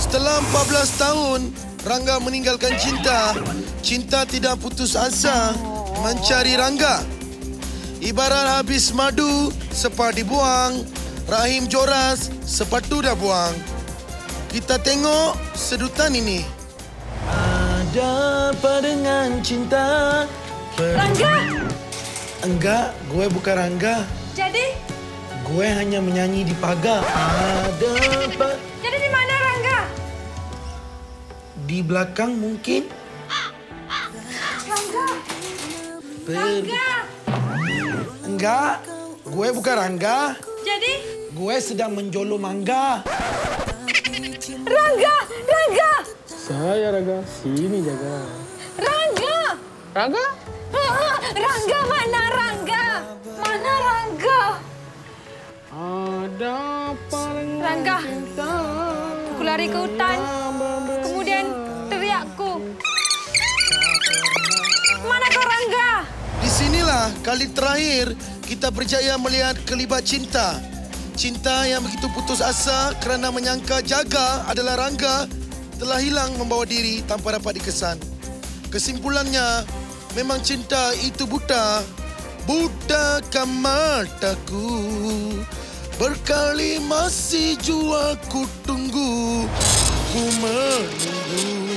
Setelah 14 tahun, Rangga meninggalkan Cinta. Cinta tidak putus asa mencari Rangga. Ibarat habis madu, sepa dibuang. Rahim joras, sepatu dah buang. Kita tengok sedutan ini. Ada apa dengan cinta? Rangga! Enggak, gue bukan Rangga. Jadi? Gue hanya menyanyi di pagar. Ada apa? Jadi di mana Rangga? Di belakang mungkin. Rangga! Rangga! Enggak, gue bukan Rangga. Jadi? Gue sedang menjolo mangga. Rangga! Rangga! Saya Rangga, sini jaga. Rangga! Rangga? Rangga, mana Rangga? Mana Rangga? Ada apa dengan Rangga, cinta? aku lari ke hutan. Kemudian teriakku. Mana kau Rangga? Di sinilah kali terakhir kita berjaya melihat kelibat Cinta. Cinta yang begitu putus asa kerana menyangka Jaga adalah Rangga telah hilang membawa diri tanpa dapat dikesan. Kesimpulannya, memang Cinta itu buta. Butakan mataku. Berkali masih jua ku tunggu. Ku menunggu.